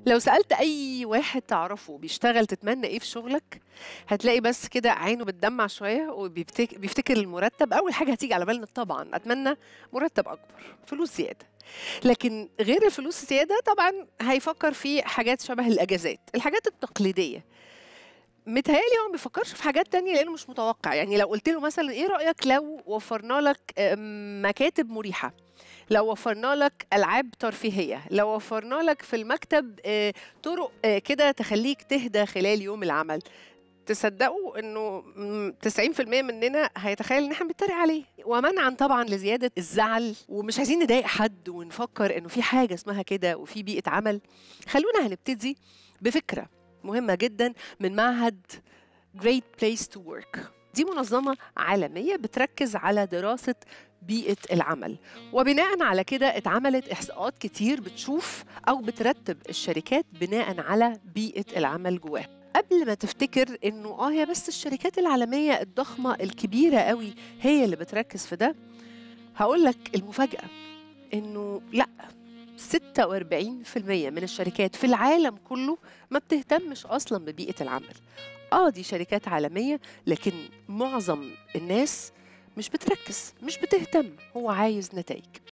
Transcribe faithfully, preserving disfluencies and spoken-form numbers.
لو سألت أي واحد تعرفه بيشتغل تتمنى إيه في شغلك، هتلاقي بس كده عينه بتدمع شوية وبيفتك بيفتكر المرتب. أول حاجة هتيجي على بالنا طبعًا أتمنى مرتب أكبر، فلوس زيادة. لكن غير الفلوس الزيادة طبعًا هيفكر في حاجات شبه الأجازات، الحاجات التقليدية. متهيأ لي هو ما بيفكّرش في حاجات تانية لإنه مش متوقع. يعني لو قُلت له مثلًا إيه رأيك لو وفّرنا لك آمم مكاتب مريحة، لو وفّرنا لك ألعاب ترفيهية، لو وفّرنا لك في المكتب آآ طُرق آآ كده تخلّيك تهدى خلال يوم العمل، تصدّقوا إنه م تسعين في المية مننا هيتخيّل إن إحنا بنتريق عليه. ومنعًا طبعًا لزيادة الزعل ومش عايزين نضايق حد ونفكّر إنه في حاجة اسمها كده وفي بيئة عمل، خلّونا هنبتدي بفكرة مهمة جدًا من معهد Great Place to Work. دي منظمة عالمية بتركز على دراسة بيئة العمل، وبناءً على كده اتعملت إحصاءات كتير بتشوف أو بترتب الشركات بناءً على بيئة العمل جواها. قبل ما تفتكر إنه آه هي بس الشركات العالمية الضخمة الكبيرة أوي هي اللي بتركز في ده، هاقول لك المفاجأة إنه لأ، ستة وأربعين في المية من الشركات في العالم كله ما بتهتمش أصلًا ببيئة العمل. آه دي شركات عالمية، لكن معظم الناس مش بتركز، مش بتهتم، هو عايز نتايج.